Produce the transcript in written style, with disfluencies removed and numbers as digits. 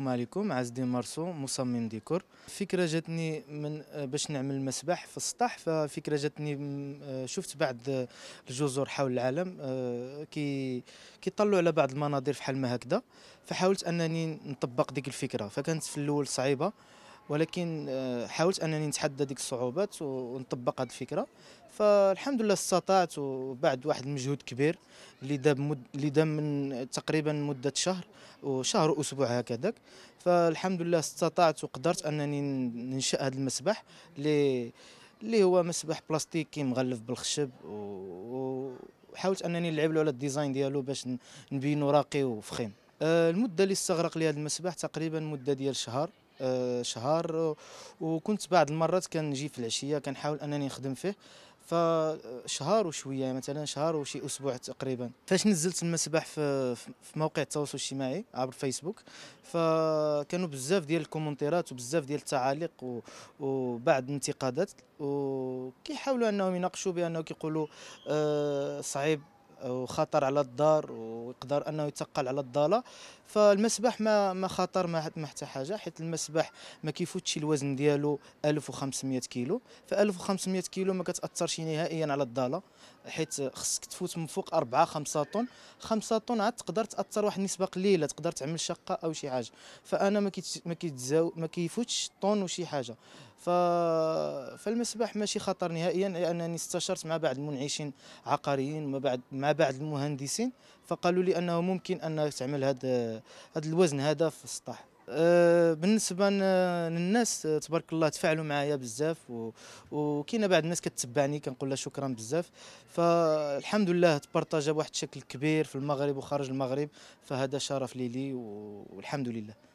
عليكم. عز الدين مرسو، مصمم ديكور. فكرة جاتني من باش نعمل مسبح في السطح. ففكرة جاتني شفت بعض الجزر حول العالم كيطلعوا على بعض المناظر في حال ما هكذا. فحاولت انني نطبق ديك الفكرة. فكانت في الاول صعيبة، ولكن حاولت انني نتحدى ديك الصعوبات ونطبق هذه الفكره. فالحمد لله استطعت، وبعد واحد المجهود كبير اللي دام من تقريبا مده شهر واسبوع هكذاك. فالحمد لله استطعت وقدرت انني ننشئ هذا المسبح اللي هو مسبح بلاستيكي مغلف بالخشب، وحاولت انني نلعب له على الديزاين ديالو باش نبينو راقي وفخيم. المده اللي استغرق لي هذا المسبح تقريبا مده ديال شهر. وكنت بعض المرات كنجي في العشيه كنحاول انني نخدم فيه. فشهر وشويه، مثلا شهر وشي اسبوع تقريبا. فاش نزلت المسبح في موقع التواصل الاجتماعي عبر فيسبوك، فكانوا بزاف ديال الكومنتيرات وبزاف ديال التعاليق وبعض الانتقادات، وكيحاولوا انهم يناقشوا بانه كيقولوا صعيب وخطر على الدار، ويقدر انه يتقل على الضاله. فالمسبح ما خطر ما حتى حاجه، حيت المسبح ما كيفوتش الوزن ديالو 1500 كيلو. ف 1500 كيلو ما كتاثرش نهائيا على الضاله، حيت خصك تفوت من فوق 4 5 طن. 5 طن عاد تقدر تاثر واحد النسبه قليله، تقدر تعمل شقه او شي حاجه. فانا ما كيفوتش طن وشي حاجه. فالمسبح ماشي خطر نهائيا، لانني استشرت مع بعض المنعشين عقاريين مع بعض المهندسين، فقالوا لي انه ممكن ان تعمل هذا الوزن هذا في السطح. بالنسبه للناس تبارك الله تفاعلوا معايا بزاف، وكاينه بعض الناس كتتبعني كنقول لها شكرا بزاف. فالحمد لله تبارطاجا بواحد الشكل كبير في المغرب وخارج المغرب، فهذا شرف لي والحمد لله.